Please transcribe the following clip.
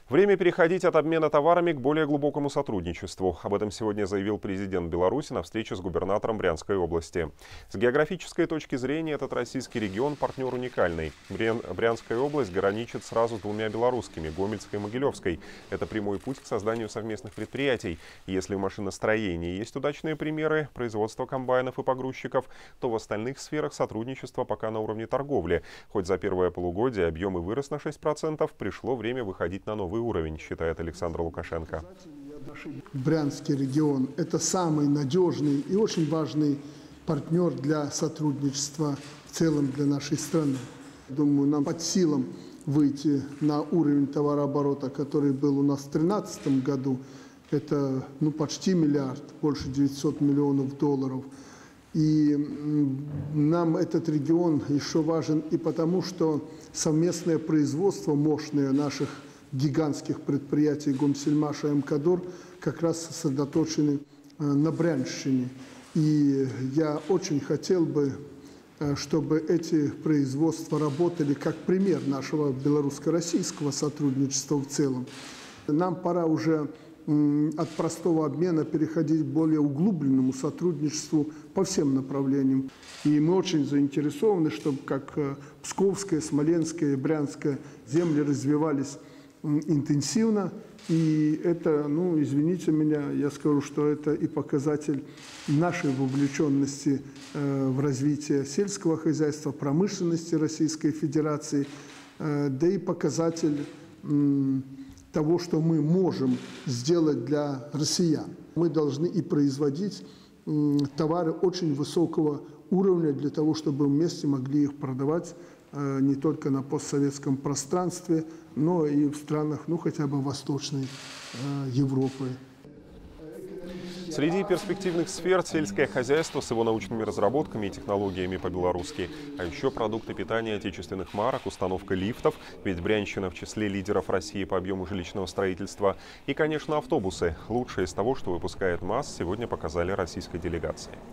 Время переходить от обмена товарами к более глубокому сотрудничеству. Об этом сегодня заявил президент Беларуси на встрече с губернатором Брянской области. С географической точки зрения этот российский регион – партнер уникальный. Брянская область граничит сразу с двумя белорусскими – Гомельской и Могилевской. Это прямой путь к созданию совместных предприятий. Если в машиностроении есть удачные примеры производства комбайнов и погрузчиков, то в остальных сферах сотрудничество пока на уровне торговли. Хоть за первое полугодие объем и вырос на 6%, пришло время выходить на новый уровень, считает Александр Лукашенко. Брянский регион – это самый надежный и очень важный партнер для сотрудничества в целом для нашей страны. Думаю, нам под силам выйти на уровень товарооборота, который был у нас в 2013 году. Это почти миллиард, больше 900 миллионов долларов. И нам этот регион еще важен и потому, что совместное производство мощное наших гигантских предприятий Гомсельмаша и МКАДОР как раз сосредоточены на Брянщине. И я очень хотел бы, чтобы эти производства работали как пример нашего белорусско-российского сотрудничества в целом. Нам пора уже от простого обмена переходить к более углубленному сотрудничеству по всем направлениям. И мы очень заинтересованы, чтобы как Псковская, Смоленская и Брянская земли развивались интенсивно. И это, извините меня, я скажу, что это и показатель нашей вовлеченности в развитие сельского хозяйства, промышленности Российской Федерации, да и показатель того, что мы можем сделать для россиян. Мы должны и производить товары очень высокого уровня для того, чтобы вместе могли их продавать не только на постсоветском пространстве, но и в странах, хотя бы Восточной Европы. Среди перспективных сфер сельское хозяйство с его научными разработками и технологиями по-белорусски. А еще продукты питания отечественных марок, установка лифтов, ведь Брянщина в числе лидеров России по объему жилищного строительства. И, конечно, автобусы. Лучшее из того, что выпускает МАЗ, сегодня показали российской делегации.